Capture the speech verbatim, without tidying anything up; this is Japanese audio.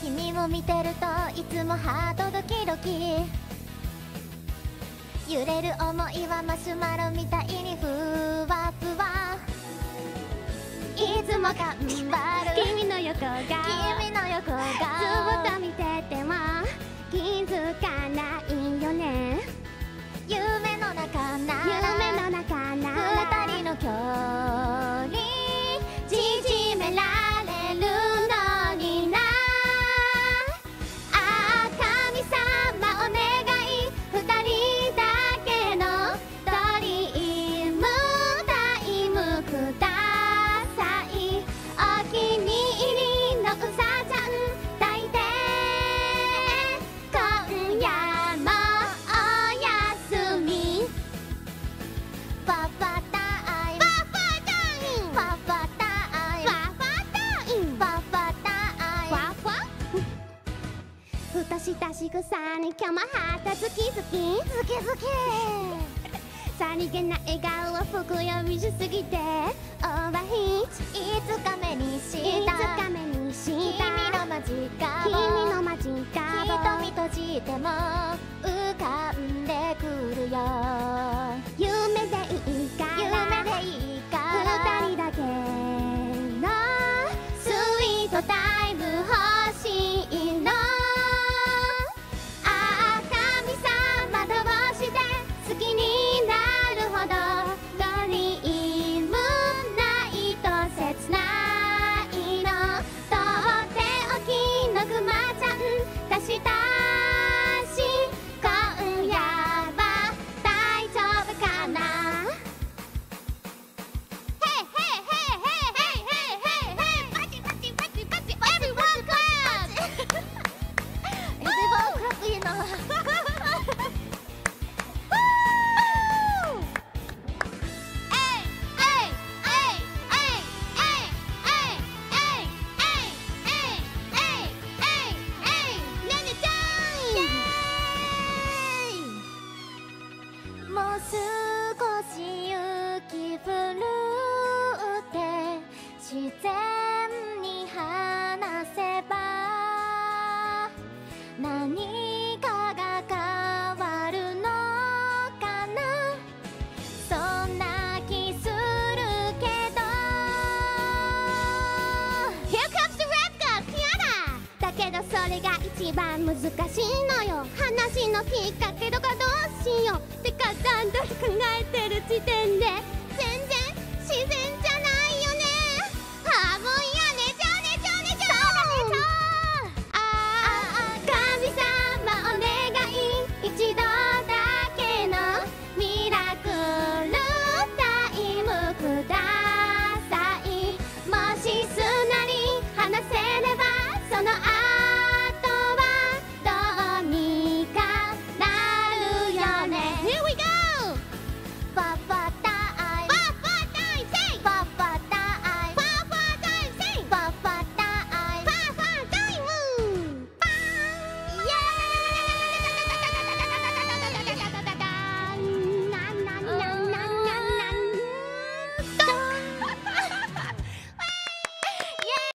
君を見てるといつもハートドキドキ、揺れる想いはマシュマロみたいにふわふわ、いつも頑張る君の横が君の横がずっと見てても気づかないよね。 夢の中なら夢の中なら二人の距離縮められるのにな。ああ神様お願い、二人だけのドリームタイムください。お気に入りのうさちゃん抱いて今夜もおやすみ。ファファタイムファファタイムファファタイムファファタイムファファタイムふわふわふとした仕草に今日もハートズキズキズキズキさりげな笑顔は深読みしすぎてオーバーヒート。 いつか目にしいたつか目にした君の間近君をの間近を瞳閉じても浮かんでくるよ。 夢でいいから夢でいいから二人だけのスイートタイム欲しいの。ああ神様どうして好きになるほどドリームないと切ないの。とっておきのくまちゃん出したし今夜は大丈夫かな。Hey hey hey hey hey hey hey hey パチパチパチパチ Everyone clap Everyone clap いいな。もう少し雪降るって自然に話せば何かが変わるのかな。そんな気するけど Here comes the rap god やだ。だけどそれが一番難しいのよ。話のきっかけとかどうしようてか段取り考えてる時点で全然自然